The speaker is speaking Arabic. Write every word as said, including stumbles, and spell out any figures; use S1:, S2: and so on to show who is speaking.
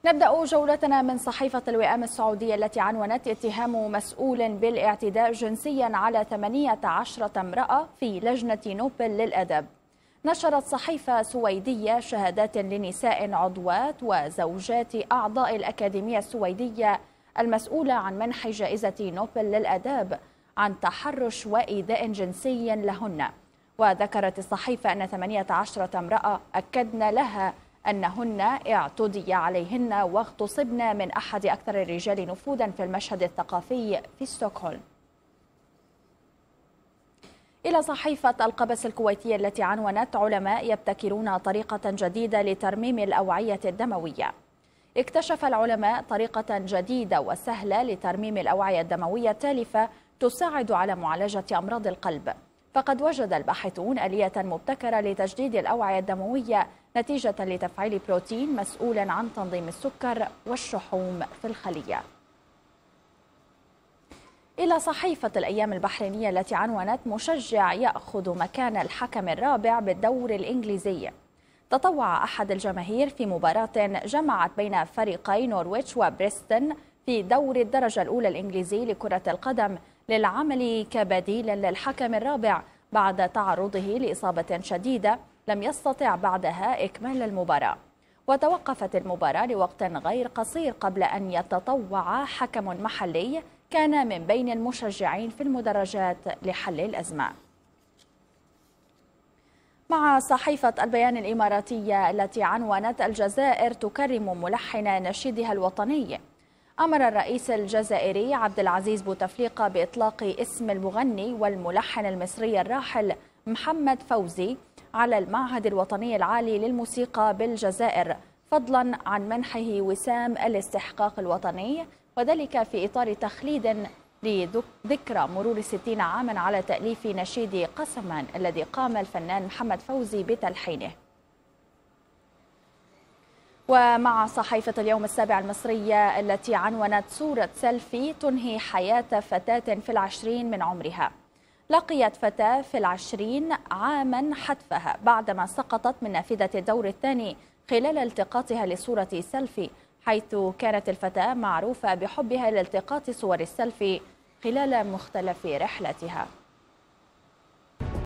S1: نبدأ جولتنا من صحيفة الوئام السعودية التي عنونت اتهام مسؤول بالاعتداء جنسيا على ثمانية عشرة امرأة في لجنة نوبل للأدب. نشرت صحيفة سويدية شهادات لنساء عضوات وزوجات أعضاء الأكاديمية السويدية المسؤولة عن منح جائزة نوبل للأداب عن تحرش وإيذاء جنسي لهن. وذكرت الصحيفة أن ثمانية عشرة امرأة أكدن لها أنهن اعتدي عليهن واغتصبن من أحد أكثر الرجال نفوذا في المشهد الثقافي في ستوكهولم. إلى صحيفة القبس الكويتية التي عنونت علماء يبتكرون طريقة جديدة لترميم الأوعية الدموية. اكتشف العلماء طريقة جديدة وسهلة لترميم الأوعية الدموية التالفة تساعد على معالجة أمراض القلب. فقد وجد الباحثون آلية مبتكرة لتجديد الأوعية الدموية نتيجة لتفعيل بروتين مسؤول عن تنظيم السكر والشحوم في الخلية. إلى صحيفة الأيام البحرينية التي عنونت مشجع يأخذ مكان الحكم الرابع بالدور الإنجليزي. تطوع أحد الجماهير في مباراة جمعت بين فريقي نورويتش وبريستون في دور الدرجة الأولى الإنجليزي لكرة القدم للعمل كبديل للحكم الرابع بعد تعرضه لإصابة شديدة لم يستطع بعدها إكمال المباراة. وتوقفت المباراة لوقت غير قصير قبل أن يتطوع حكم محلي كان من بين المشجعين في المدرجات لحل الأزمة. مع صحيفة البيان الإماراتية التي عنونت الجزائر تكرم ملحن نشيدها الوطني. أمر الرئيس الجزائري عبد العزيز بوتفليقة بإطلاق اسم المغني والملحن المصري الراحل محمد فوزي على المعهد الوطني العالي للموسيقى بالجزائر، فضلا عن منحه وسام الاستحقاق الوطني، وذلك في إطار تخليد لذكرى مرور ستين عاما على تأليف نشيد قسما الذي قام الفنان محمد فوزي بتلحينه. ومع صحيفة اليوم السابع المصرية التي عنونت صورة سيلفي تنهي حياة فتاة في العشرين من عمرها. لقيت فتاة في العشرين عاما حتفها بعدما سقطت من نافذة الدور الثاني خلال التقاطها لصورة سيلفي، حيث كانت الفتاة معروفة بحبها لالتقاط صور السيلفي خلال مختلف رحلتها.